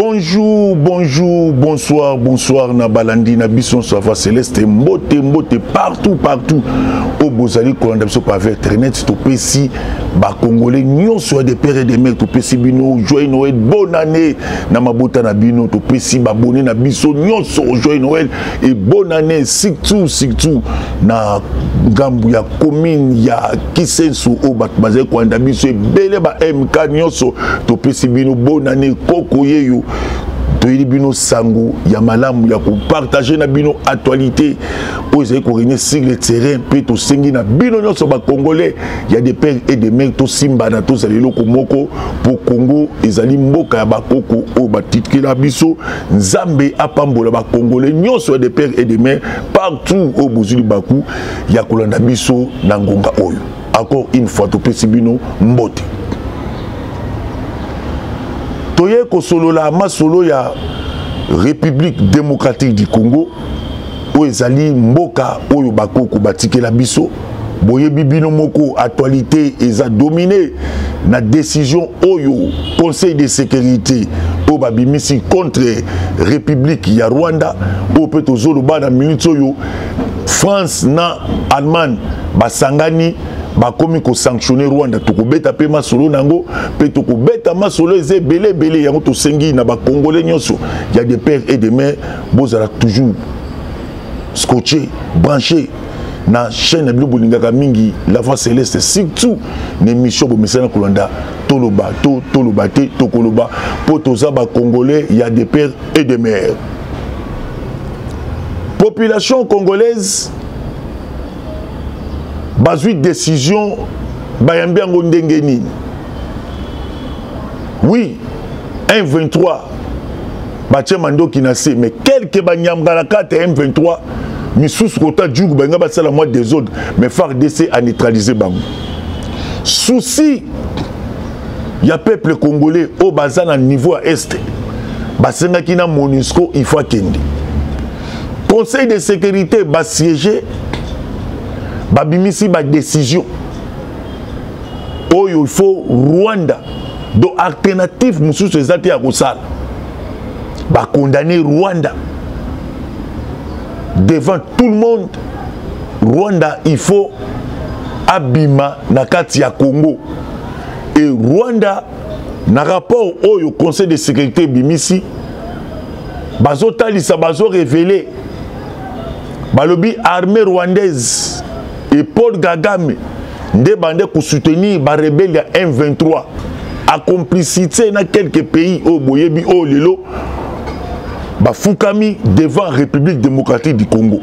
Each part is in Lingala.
Bonjour, bonjour, bonsoir, bonsoir, Nabalandi, Nabisson, Sava Céleste, Mbote, Mbote, partout, partout. Au Bozali, Kolanda, par Internet, tout ici, bas Congolais, nous sommes des pères et des mères, tout ici, Bino, joyeux Noël, bonne année, Namabota Nabino, tout ici, Babone, Nabisso, nous sommes joyeux Noël et bonne année, surtout, na Gambouya, commune, ya Kisensu, au Batbazé, Kolanda, Bisso, Bele, ba MK, nous sommes, tout ici, Bino, bonne année, Koko, Yeyo. Toyeli bino sango ya malamu ya partager na bino actualité oser ko régner sur le terrain pe to sengi na bino nyonso ba congolais il y a des pères et des mères to simba na to zali loko moko pour Congo ezali mboka ya bakoko o batitkela biso nzambe apambola ba congolais nyonso des pères et des mères partout au bozuli baku ya kolanda biso na ngonga oyo encore une fois to pesi bino mbote. Toye kosolola masolo ya République démocratique du Congo o ezali mboka oyo bakoko batikela biso boye bibino moko actualité eza dominé na décision oyo Conseil de sécurité o babimisi contre République ya Rwanda o peto zoloba na minute oyo France na Allemagne basangani bakomi ko sanctionner Rwanda tokobeta pe masolo nango pe tokobeta masolo eze belé yango to sengi na ba congolais nyonso il y a des pères et des mères bozala toujours scotché branché na chaîne na bilobo lingaka mingi la voix céleste surtout l'émission bo mesana kolanda toloba te tokoloba po toza ba congolais il y a des pères et des mères. Population congolaise bazui décision bayambi yango ndenge nini. Oui, 1-23 batie mandoki na se mais quelques banyamgalaka te 1-23 misusu kota djugu banga basala moi des autres mais FARDC a neutralisé bango. Souci ya peuple congolais au bazan à niveau à est basengaki na MONUSCO il faut kende. Conseil de sécurité ba siéger babimisi ba décision oyo il faut Rwanda do alternative mususu ezati ya kosala ba condamner Rwanda devant tout le monde. Rwanda il faut abima na kati ya Congo et Rwanda na rapport oyo Conseil de sécurité bimisi bazo talisa bazo révéler balobi armée rwandaise et Paul Kagame nde bande ko soutenir ba rebelle ya M23 a complicité na quelques pays au boyebi au lelo ba fukami devant République démocratique du Congo.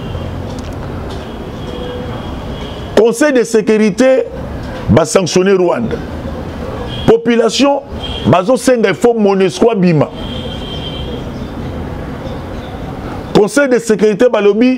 Conseil de sécurité ba sanctionner Rwanda. Population bazo senga il faut MONUSCO bima. Conseil de sécurité balobi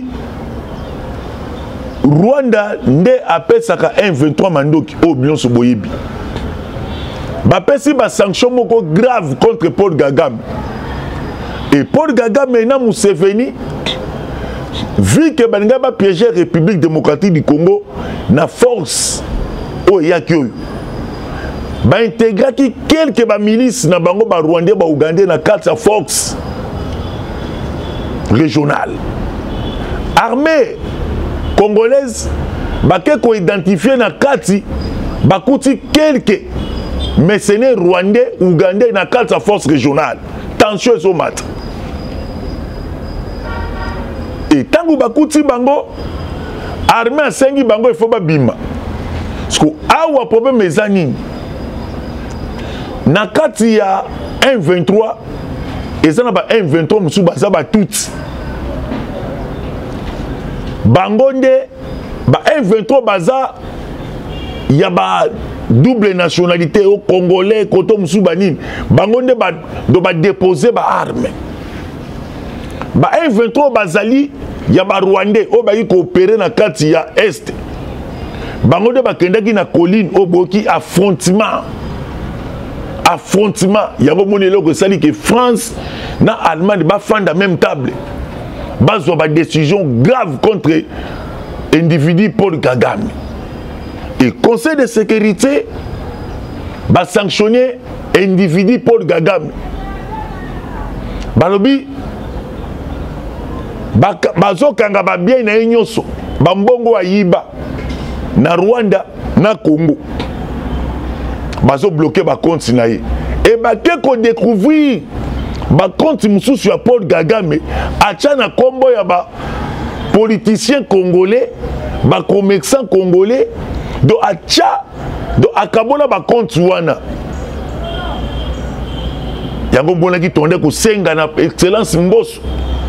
Rwanda nde apesaka 1-23 mandoki o bionso boyebi. Bapesi ba sanction moko grave contre Paul Kagame. Et Paul Kagame na Museveni vu que baninga ba piéger République démocratique du Congo na force o yaki oyo. Ba intégraki quelques ba milices na bango ba Rwandais ba Ougandais na carte force régionale. Armée congolaise bake ko identifier na kati bakuti quelques mercenaires rwandais ougandais na kati sa force régionale. Tension au mat. Et tangu bakuti bango armée asengi bango il faut ba bima. Parce que awa problème ezani na kati ya 1-23 ezana ba 1-23 musu baza ba tout bangonde ba 1-23 baza ya ba double nationalité au congolais koto musu banine bangonde ba do ba déposer ba arme ba 1-23 bazali ya ba rwandais o ba yi coopérer na kati ya est bangonde ba kendaki na colline o boki affrontement yango monelo ko sali que France na Allemagne ba fanda même table bazwa ba décision grave contre individu Paul Kagame. Et Conseil de sécurité va sanctionner individu Paul Kagame. balobi bazokanga ba bien na nyonso bambongo ayiba na Rwanda na Congo bazo bloquer ba compte na ye et ba ke ko découvrir ba compte mususu ya Paul Kagame acha na kombo ya ba politicien congolais ba commerçant congolais do acha do akabola ba compte wana yango mbona ki tonde ko senga na excellence Mbosso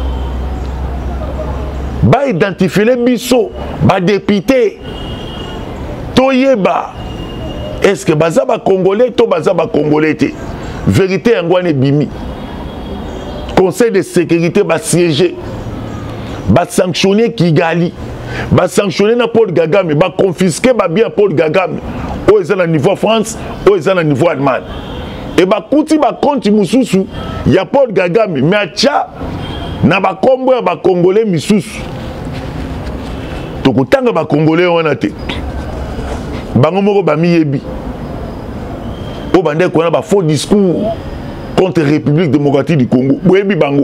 ba identifier biso ba député toyeba est-ce que baza ba congolais to baza ba congolais te vérité yangwane bimi conseil de sécurité ba siéger ba sanctionner Kigali ba sanctionner na Paul Kagame ba confisquer ba bien Paul Kagame o eza na niveau France o eza na niveau Allemagne et ba kuti ba compte mususu ya Paul Kagame mais acha na ba kombo ya ba congolais misusu tokutanga ba congolais wana te bango moko ba miyebi o bande ko na ba faux discours contre la République démocratique du Congo boyebi bango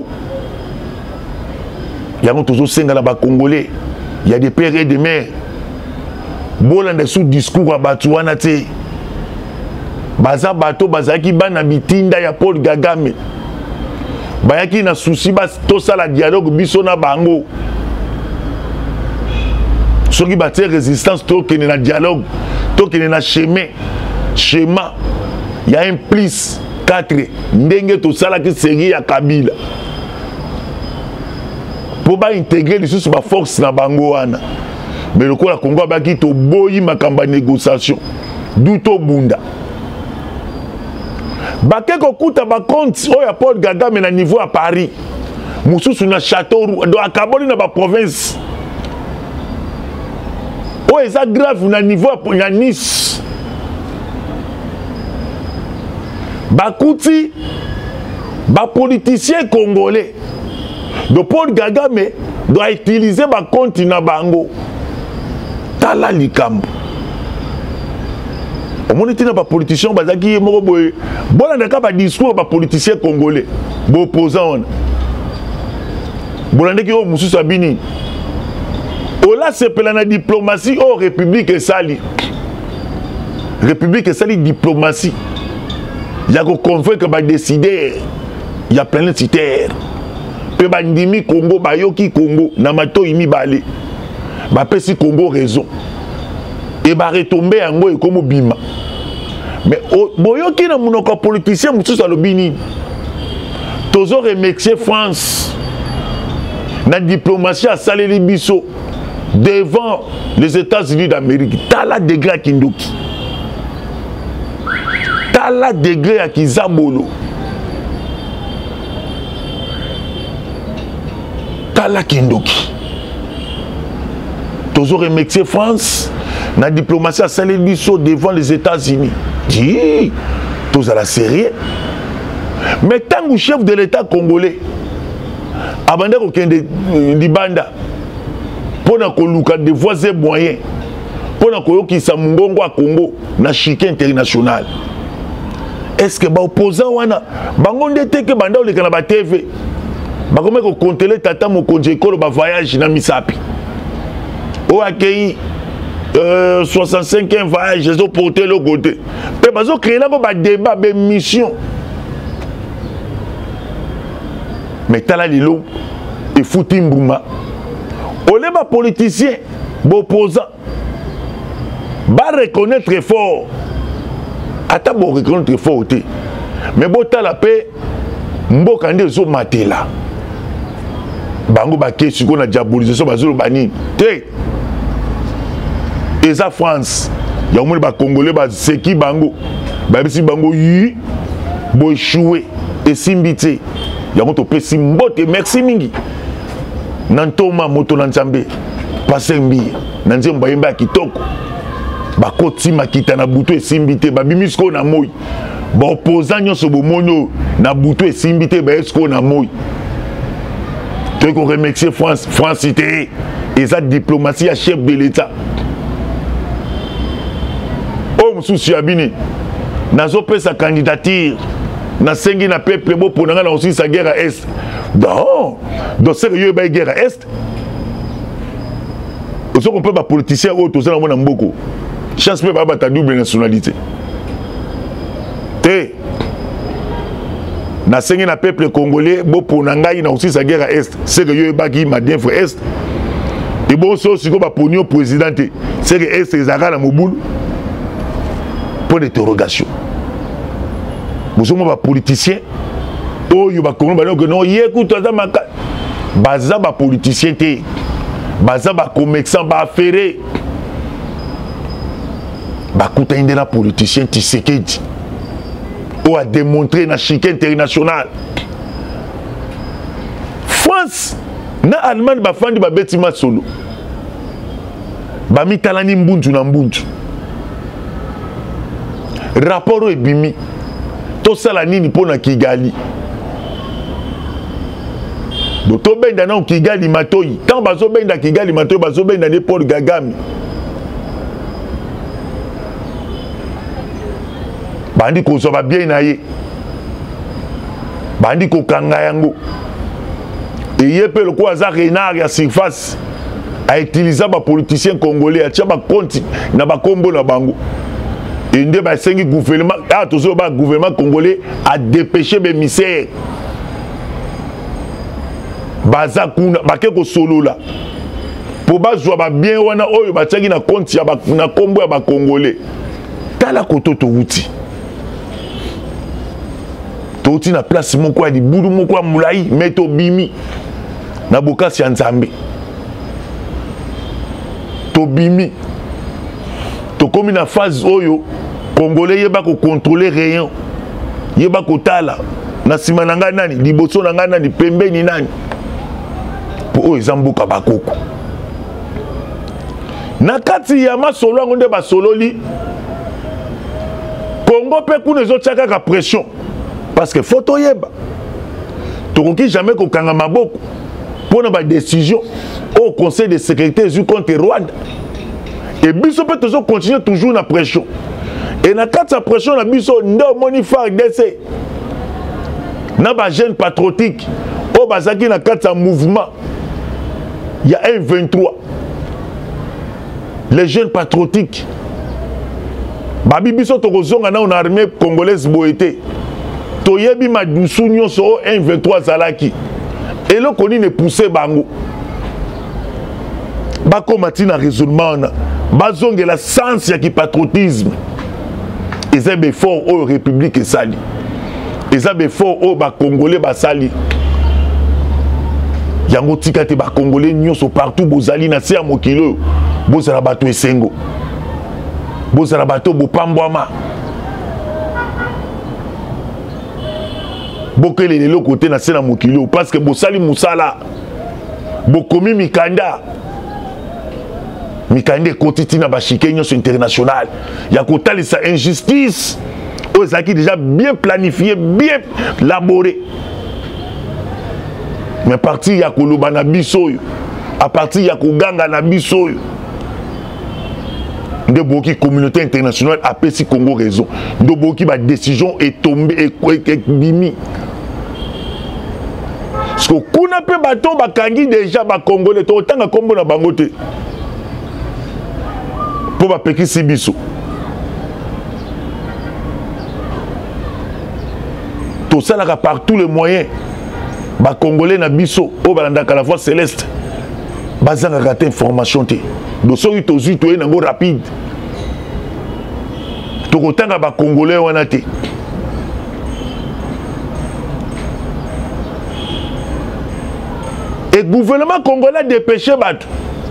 yango tozo senga na ba congolais il y a des pères et des mères bolanda sous discours à batu wana te baza bato bazaki bana bitinda ya Paul Kagame bayaki na souci ba to sala dialogue biso na bango soki batie résistance to kene na dialogue to kene na schéma ya un plus 4 ndenge to sala ki série ya Kabila pour ba intégrer les sous ba force na bango wana mais le la Congo baki to boyi makamba négociation d'où to bunda bake ko kuta ba compte o ya Paul Kagame na niveau à Paris mususu na château do akaboli na ba province o eza grave na niveau ya Nice bakuti ba politicien congolais de Paul Kagame doit utiliser ba compte na bango tala likambo omoni tina ba politicien bazaki moko boye bona ndaka ba discours ba politicien congolais bo opposant on bolande ki o mususu abini ola sepela na diplomatie o république esali diplomatie ya ko convaincre ba décider ya planétaire pe bandimi Congo bayoki Congo na mato imi balé ba pesi Congo raison et ba retomber yango e comme bima mais boyoki na monoko politicien mususu alobini tozo remercier France na diplomatie a saleli biso devant les États-Unis d'Amérique tala degré à Kindoki tala degré à Kizabolo tala Kindoki tozo remercier France na diplomatie a saleli biso devant les États-Unis dit toza la série mais tant que chef de l'État congolais abanda ko kende libanda pona ko luka de voies et moyens pona ko yokisa mungongo a Congo na chiquet international est-ce que ba opposant wana bango ndete ke banda oleka na ba TV bakome ko contrôler tata mokonje ekolo ba voyage na misapi o akei 65e voyage ils ont porté le côté pe bazo créer na ba débat ba mission mais tala lilo et fouti mbuma olé ba politicien ba opposant ba reconnaître fort ata bo reconnaître fort te mais bo tala pe mboka nde zo matela bango ba kesi ko na diabolisation bazolo bani te eza France ya omoni ba congolais ba seki bango ba bisi bango yi bo échoué et simbité yango to pesi mbote merci mingi nantoma moto na nzambe passer mbi na nzembo yemba kitoko bakoti makita na butu esimbité babimisko na moi ba opposant nyonso bomonyo na butu esimbité ba esko na moi to ko remercier France cité eza diplomatie à chef de l'État o mususu abini nazo pesa candidature na sengi na peuple bo pour na aussi sa guerre à est. Non, donc c'est que ba guerre à est. Aussi qu'on peut pas politicien ou tout ça na mona mboko. Chance peut pas ta double nationalité. Té na sengi na peuple congolais bo pour na ngai na aussi sa guerre à est. C'est que yo ba ki ma bien frère est. Et bon so si ko ba ponyo président c'est que est les arabes na mobulu. Point d'interrogation. Vous sommes pas politicien. Oh, il va comprendre que non, écoute, baza ba politicien té. Baza ba commerçant ba affairé. Ba kuta indela politicien Tshisekedi. Ou a démontré na chic international. France na Allemagne ba fandi ba betima solo. Ba mitalani mbuntu na mbuntu. Rapport ebimi. To sala nini pona Kigali. Do to benda na Kigali matoyi. Tant bazo benda Kigali matoyi bazo benda ne Paul Kagame. Bandi ko so ba bien na ye. Bandi ko kanga yango. Et yepe le ko aza renard ya surface a utiliser ba politicien congolais a tia ba compte na ba kombo na bango. Et ndé ba sengi gouvernement a toujours ba gouvernement congolais a dépêché be misère. Baza kuna bake ko solo la. Pour ba zo ba bien wana oyo ba tiaki na compte ya ba na kombo ya ba congolais. Tala koto to wuti. Toti na place moko ya libudu moko ya mulai meto bimi na bokasi ya nzambe. To bimi. To komi na phase oyo Congolais yeba ko contrôler rayon. Yeba ko tala na sima na nga nani liboso na nga nani pembeni nani. Po o ezamboka bakoko. Na kati ya masolo ngonde ba sololi Congo pe kuna ezotiaka ka pression. Parce que photo yeba. Tokoki jamais ko kanga maboko pour na décision au conseil de sécurité contre Rwanda. Et biso peut toujours continuer toujours na pression. Et na kati ya pression na biso ndo moni FARDC. Na ba jeune patriotique o bazaki na kati ya mouvement. Il y a un 23. Les jeunes patriotiques. Babi biso tokozonga na una armée congolaise boité. Toyebi madusu nyonso 1-23 zalaki. Et le koni ne poussé bango. Bako matina raisonnement na. Bazonge la sens ya ki patriotisme. Ezebe fort au république et sali. Ezebe fort au ba congolais ba sali. Yango tikate ba congolais nyonso partout bozali na se ya mokilo. Bozala bato esengo. Bozala bato bopambwama. Bokele lelo côté na sena mokilo parce que bosali musala bokomi mikanda kotiti na bashike nyonso international ya kotalisa injustice o ezaki déjà bien planifié bien élaboré mais parti ya koloba na biso yo à partir ya koganga na biso yo de boki communauté internationale apesi Congo raison de boki ba décision est tombée et bimi. Parce que kuna pe bato bakangi déjà ba congolais to tanga kombo na bango te. Pour ba peki sibiso. To salaka par tous les moyens. Ba congolais na biso o balanda ka la voix céleste. Bazanga raté information te. Do so to zi to nango rapide. To kotanga ba congolais wana te. Et le gouvernement congolais a dépêché Batou.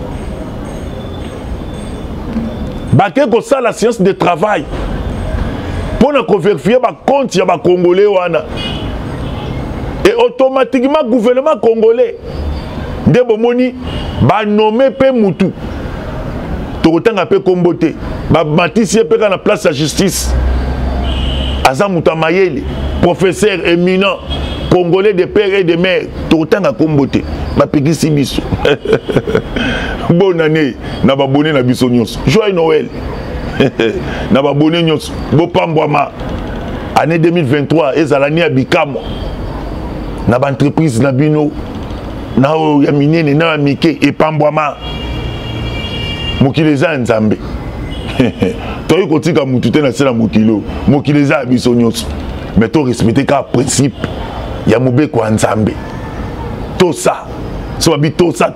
Baké ko ça la science de travail. Pour nous vérifier ba compte ya ba congolais wana. Et automatiquement le gouvernement congolais de bomoni ba nommé pe mutu. Tokotanga pe kombote. Ba matisi pe na place de justice. Aza Mutamayele, professeur éminent congolais de père et de mère. Tokotanga kombote. Ba pekisi biso. Bonne année na ba bonné na biso nyonso. Joyeux Noël. Na ba bonné nyonso. Bo pambwama. année 2023 ezalani ya bikamo na ba entreprise na bino na ya minene na mike epambwama mokili eza nzambe toyi kotika mutu te na sela mokilo mokili eza ya biso nyonso mais to respecter ka principe ya mobeko ya nzambe tosa so babi tosa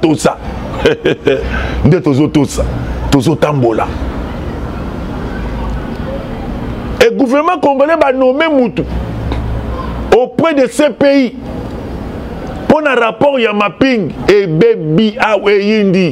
nde tozotambola et gouvernement congolais va nommer Moutou auprès de ces pays pour un rapport ya mapping et baby yindi.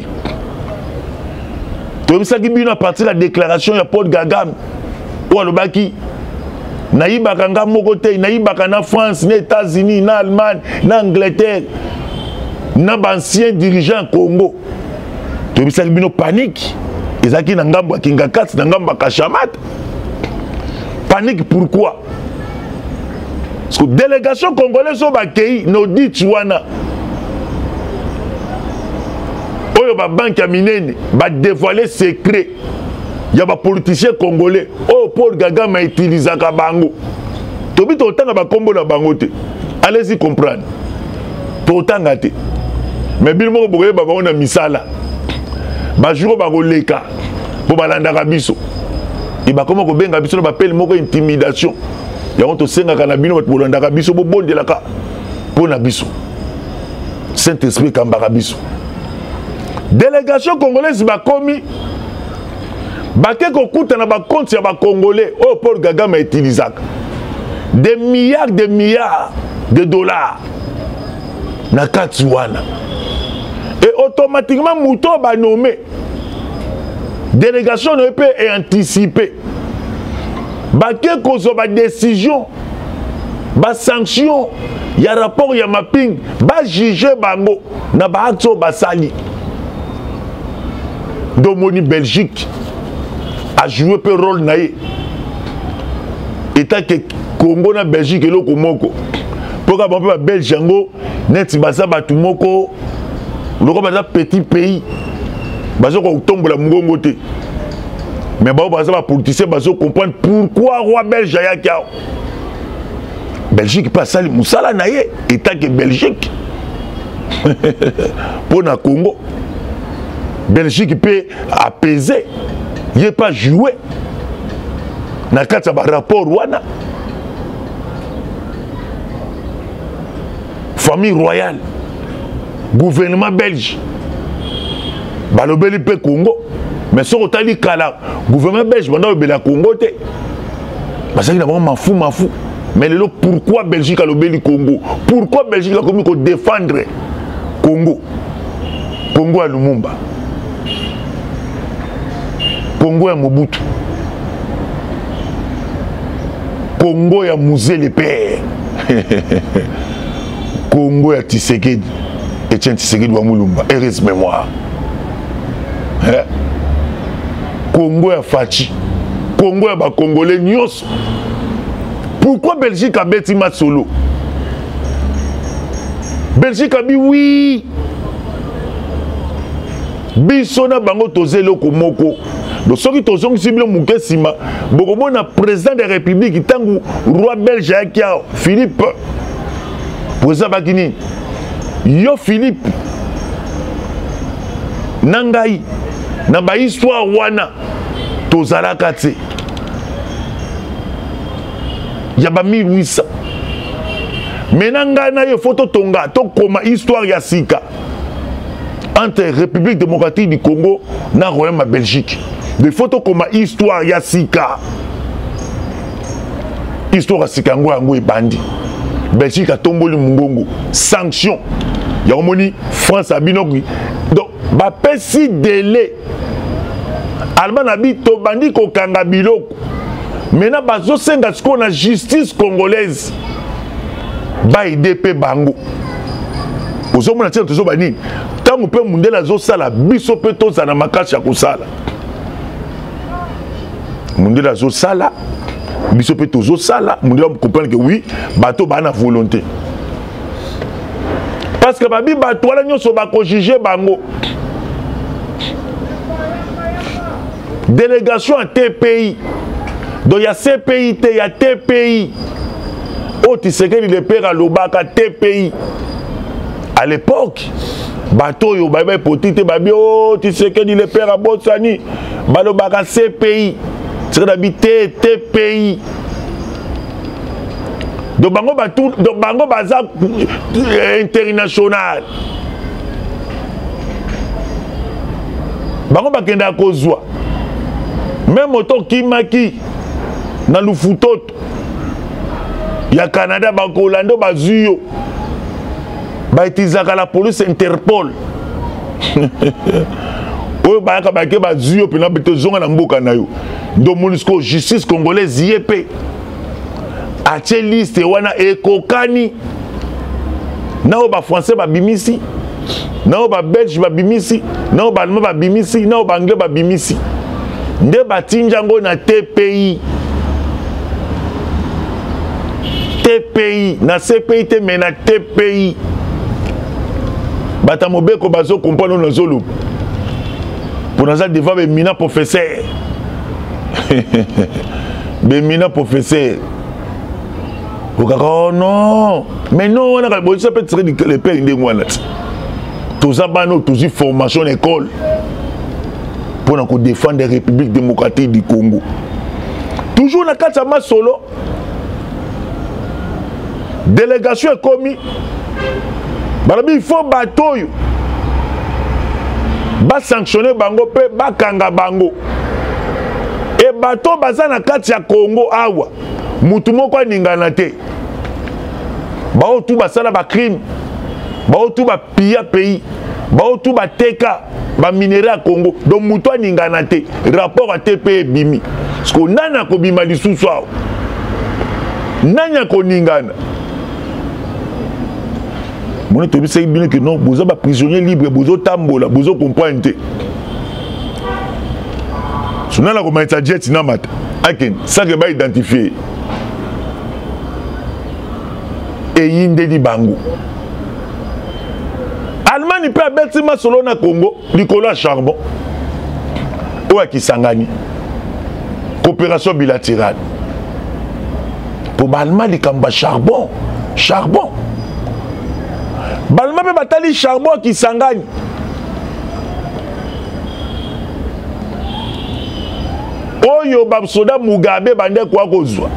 Tu sais que bien à partir de la déclaration ya Paul Kagame ou alobaki naïbaka nga mokote naïbaka na France, na États-Unis, na Allemagne, na Angleterre, na ancien dirigeant Congo. Tu sais que bien panique. Ezaki na ngambo kingakati na ngambo kashamata. Panique pourquoi? Parce que la délégation congolaise au Bakei nous dit Tchouana. Oyo ba banque ya minene ba dévoiler secret. Il y a des politiciens congolais. Oh, Paul Kagame a utilisé ka bango. Tobi to tanga ba kombo na bango te. Allez-y comprendre. To tanga te. Mais bil moko boye ba on a misala. Ba juro ba goleka. Bo balanda ka biso. Et bah comment benga biso ba appelle moko intimidation. Ya on to senga kana bino ba bolanda ka biso bo bondela ka. Pona biso. Saint-Esprit kambaka biso. Délégation congolaise ba komi Baké kokuta na ba compte ya ba congolais oh Paul Kagame a utilisé des milliards de dollars na Katsuana et automatiquement Mouto ba nommé délégation ne peut anticiper Baké kozo ba décision ba sanction ya rapport ya mapping ba juger bango na ba acte ba sali domoni Belgique a joué peu rôle naïe état que Congo na Belgique et loko moko pour que bon Belgique ngo net basa batu moko loko basa petit pays baso ko tombola mungongo te mais ba basa ba politicien baso comprendre pourquoi roi belge ya kia Belgique pas sali musala naïe état que Belgique pour na Congo Belgique peut apaiser. Il n'est pas joué. Dans le rapport wana. Famille royale. Gouvernement belge. Balobeli pe Congo. Mais si on a dit que gouvernement belge, on a dit que Congo. Parce qu'il y a vraiment mafou. Mais pourquoi Belgique a dit Congo? Pourquoi Belgique a dit qu'on défendre Congo? Congo à Lumumba. Congo ya Mobutu. Congo ya Musée le Père. Congo ya Tshisekedi. Etienne Tshisekedi wa Mulumba. Heureuse mémoire. Congo ya Fachi. Congo ya ba Congolais nyos. Pourquoi Belgique a bêti Matsolo? Belgique a dit oui. Bisona bango tozelo komoko. Donc, ceux qui sont ciblés au Moukessima, beaucoup de président de la République, tangu roi belge Philippe, président Bakini, yo Philippe, Nangai, Namba histoire wana, Tozala Katse, Yaba 1800. Maintenant, na yo photo tonga, to koma histoire ya sika entre République démocratique du Congo na Royaume Belgique. Des photos comme histoire ya sika. Histoire ya sika ngo e bandi. Belgique a tomboli mungongo. Sanction. Ya omoni France a binokwi. Donc ba pesi délai. Allemagne a dit to bandi ko kanga biloko. Maintenant bazo senga sko na justice congolaise. Ba IDP bango. Ozomona tshelo tozo bani. Tango pe mundela zo sala biso pe to zana makashi ya kosala. Mundela zo sala biso pe to zo sala mundela comprendre que oui bato ba na volonté. Parce que babi bato wala nyoso ba ko juger bango. Délégation à tes pays Donc il y a CPI, il y a TPI. Oh, tu sais que le père à l'Obaka TPI. À l'époque, bateau yo baba potite babi oh tu sais que le père à Botsani. Balobaka CPI. C'est d'habiter TPI. Donc bango batou donc bango baza international. Bango bakenda kozwa. Même autant kimaki na lufutoto. Ya Canada bakolando bazuyo. Baitizaka la police Interpol. Oyo bayaka bake bazuyo pena betozonga na mboka na yo. Ndo MONUSCO justice congolaise yep. Ache liste wana ekokani. Nao ba français ba bimisi. Nao ba belge ba bimisi. Nao ba allemand ba bimisi. Nao ba anglais ba bimisi. Nde batinjango na TPI. TPI. Na CPI te mais na TPI. Bata mobeko bazo comprendre na zolo. Pour nous devant les mina professeur. Les mina professeur. Oh non. Mais non, on a besoin de tirer les pères indémoines. Tous abano, tous une formation école. Pour nous défendre la République démocratique du Congo. Toujours na Katsama solo. Délégation est commis. Il faut bateau. Ba sanctionner bango pe ba kanga bango. Et bateau baza na kati ya Congo awa. Mutu moko ningana te. Ba otu basala ba crime. Ba otu ba pilla pays. Ba otu ba teka ba minerai à Congo. Donc mutu ningana te. Rapport à TP bimi. Parce que nana ko bima lisusu awa. Nanya ko ningana. Mon étoile c'est bien que non, vous avez prisonnier libre, vous avez tambola, vous avez comprendre. Si on a la communauté jet, n'a pas. Ça que va identifier. Et yinde di bango. Allemagne peut abertir solo na Congo, Nicolas charbon. Ou à Kisangani. Coopération bilatérale. Pour Allemagne, il y a charbon. Charbon. Balma pe batali charbon qui s'engage. Oyo babsoda Mugabe bande kwa kozwa.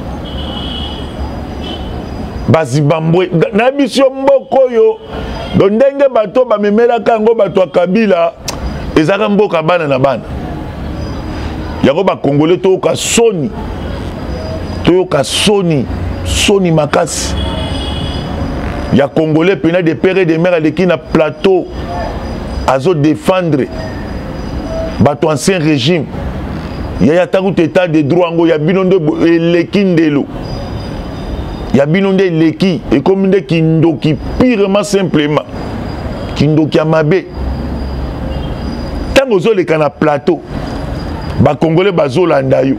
Bazibambwe na biso mboko yo. Ndenge bato bamemela kango bato Kabila ezaka mboka bana na bana. Yako ba Congolais to ka soni. To ka soni, soni makasi. Il y a Congolais, puis il y a des pères et des mères qui na plateau à défendre bato ancien régime. Il y a tout état de droit, il y a binondo lekindelo. Il y a binondo leki et comme des kindo qui pirement simplement kindo qui amabe. Tant aux les kana plateau, ba Congolais bazo landayo.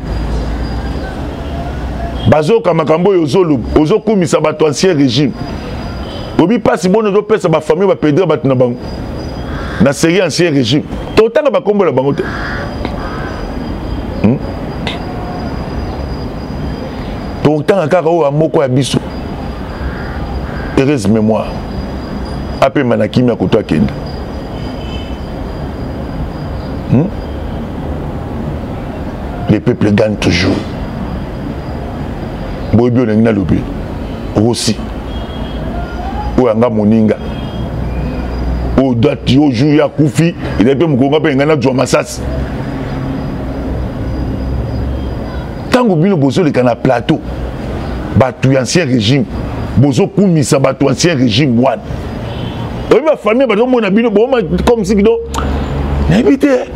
Bazo kamakambo yozolo, ozo kumisa bato ancien régime. Obi pas si bon nous pèse ma famille va perdre batna bango. Na série ancien régime. Autant ba kombo la bango te. Autant akaka o amoko ya biso. Heureuse mémoire. Ape manakimi akoto akenda. Les peuples gagnent toujours. Bobi on ngina lobi. Aussi. Ou anga moninga o date yo jour ya kufi il est pe mukonga pe ngana jwa masasi tango bino bozo le kana plateau batu ancien régime bozo kumisa batu ancien régime wan o ma famille bato mona bino bo comme si do na éviter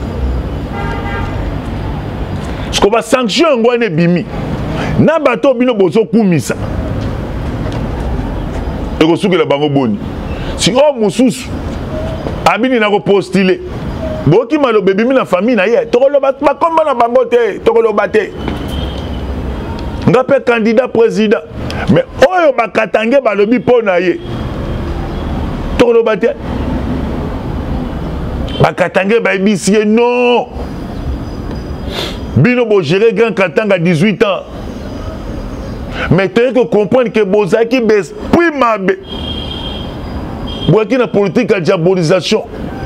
ce qu'on va sanction ngwane bimi na bato bino bozo kumisa. Et que la bango boni. Si on moussous, abini na ko postuler. Boki malo bébé mi na famille na ye. Toko lo bat ma komba na bango te, toko lo baté. Ngape candidat président. Mais oyo bakatange balobi po na ye. Toko lo baté. Bakatange ba bisie non. Bino bo gérer Grand Katanga à 18 ans. Mais tu as que comprendre que Bozaki l'esprit mabe. Boaki na politique de diabolisation.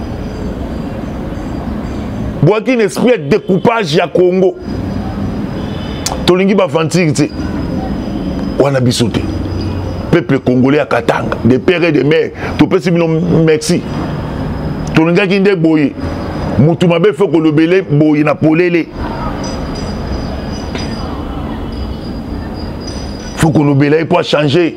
Boaki un esprit de découpage ya Congo. Tolingi ba fantir wana bisote. Peuple congolais à Katanga, des pères et des mères, tout peut merci. Tolinga ki nde boye. Mutu mabe faut que le belé boye na polele. Faut que le belé puisse changer.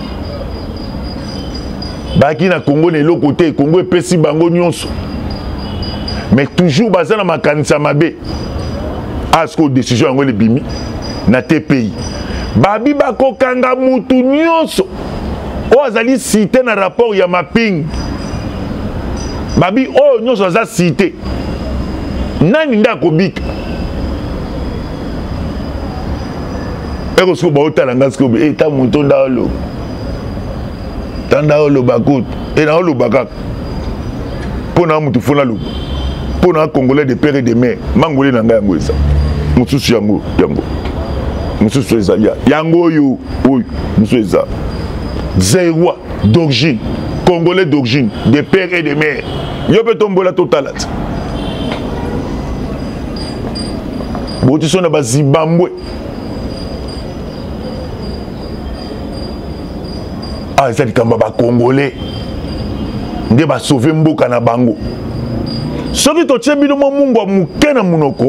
Baki na Congo ne l'autre côté, Congo est pesi bango nyonso. Mais toujours basé na makanisa mabe. Asko décision ngo le bimi na te pays. Babi bako kanga mutu nyonso. O azali cité na rapport ya mapping. Babi o nyonso aza cité. Nani ndako bika. Eko sko ba otala ngasko be eta mutu ndalo. Tanda olo bakut et na olo bakak. Pona mutu fona lo. Pona congolais de père et de mère. Mangolé na nga yango eza. Mususu yango. Mususu eza yango yo oyo mususu eza. Zérois d'origine, congolais d'origine, de père et de mère. Yo pe tombola totalat. Boti sona ba Zimbabwe. Ah, c'est kamba ba congolais. Nde ba sauver mboka na bango. Soki to tshebino mo mungu muke na munoko.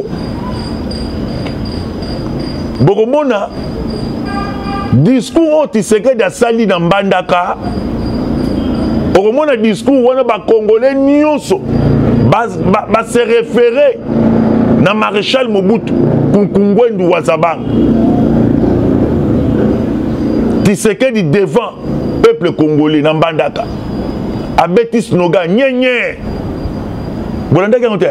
Bokomona discours Tshisekedi asali na Mbandaka. Bokomona discours wana ba congolais nyonso ba se référer na maréchal Mobutu Kungwendu Wazabang. Tshisekedi devant peuple congolais na Mbandaka. Abeti slogan nyenye. Bolanda kangote.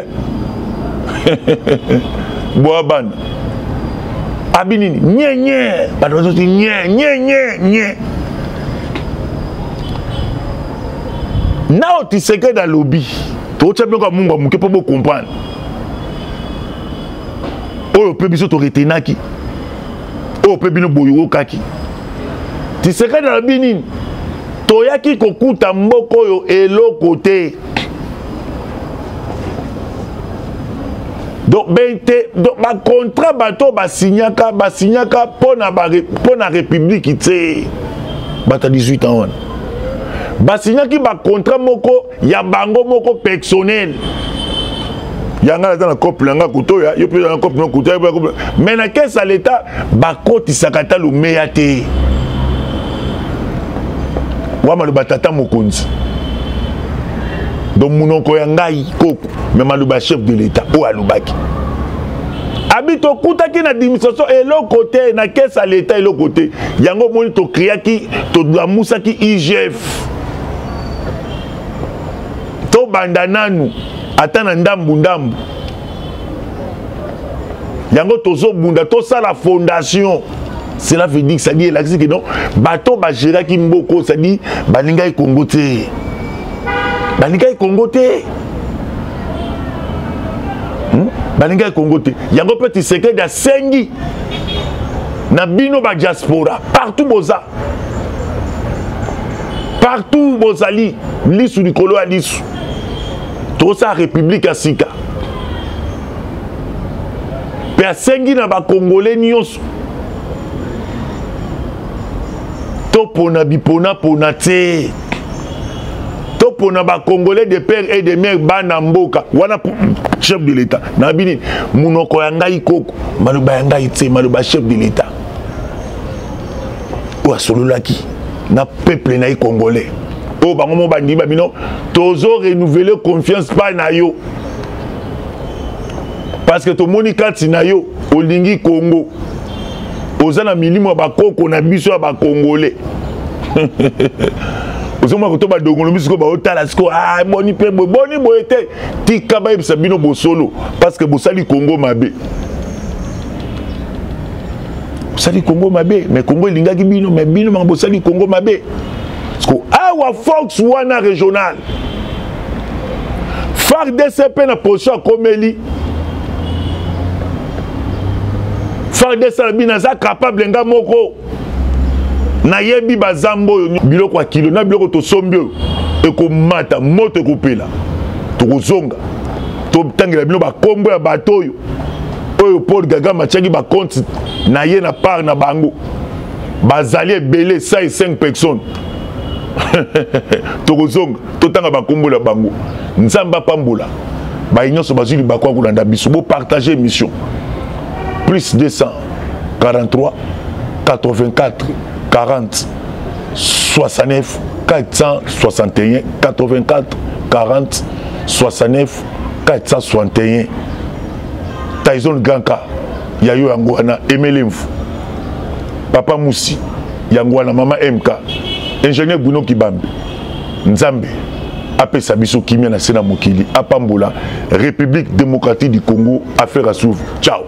Boaban. Abinini nyenye. Bato ti nye. Nao Tshisekedi da lobby. To tshebe ko mungu muke po comprendre. Oyo pe biso to retenaki. Oyo pe bino boyo kaki. Tshisekedi da binini. Toyaki kokuta mboko yo eloko te. Donc ba contrat bato ba signaka pona république ite bata 18 ans. Ba signaki ba contrat moko ya bango moko personnel. Yanga na couple nga kutoya, yo pe na couple no kutoya. Mais na caisse à l'état ba koti sakata lu meyate. Wama le batata mokonzi. Donc munoko ya ngai koko même aluba chef de l'état ou alubaki. Habito kutaki na administration et l'autre côté na caisse à l'état et l'autre côté. Yango moni to kriaki to la musaki IGF. To bandananu atana ndambu. Yango tozo bunda to ça la fondation. Cela veut dire que ça dit que non bato ba gérer ki mboko ça dit balinga Congo te. Balinga Congo te. Balinga Congo te. Yango petit secret da sengi. Na bino ba diaspora partout boza. Partout bozali lisu likolo alisu. To sa république asika. Pe sengi na ba congolais nyonso. To pona bipona pona te. Pona ba congolais de père et de mère bana mboka wana chef de l'état na bini munoko ya ngai koko maluba ya ngai te maluba chef de l'état o asololaki na peuple na congolais o bango mo bandi ba bino tozo renouveler confiance pa na yo parce que to moni kati na yo olingi Congo ozana milimo ba koko na biso ya ba congolais. Ozoma ko to ba dongolo misiko ba otala siko boni pe boni boete tika ba ibisa bino bosolo parce que bosali Congo mabe. Bosali Congo mabe mais Congo lingaki bino mais bino ma bosali Congo mabe. Parce que awa Fox wana régional. FARDC na position komeli. FARDC binaza capable nga moko na yebi bazambo biloko kilo na biloko to sombio e ko mata moto ko pela to ko zonga to tangela bino ba kombo ya batoyo oyo Paul Kagame tiaki ba compte na ye na part na bango bazali ebele 5 personnes to ko zonga to tanga ba kombo la bango nzamba pambola ba nyonso bazuli ba kwa kulanda biso bo partager mission plus 243 84 40 69 461 84 40 69 461 Tyson Ganka yayo yangoana Emelemfu Papa Moussi yangoana Mama MK ingénieur Bruno Kibambi Nzambe apesa biso kimia na sena mokili apambola République démocratique du Congo affaire à suivre. Ciao.